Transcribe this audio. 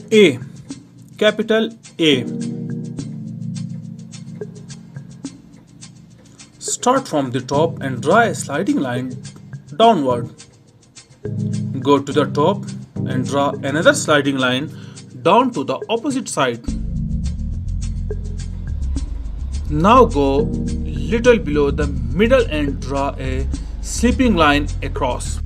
A. Capital A. Start from the top and draw a sliding line downward. Go to the top and draw another sliding line down to the opposite side. Now go little below the middle and draw a slipping line across.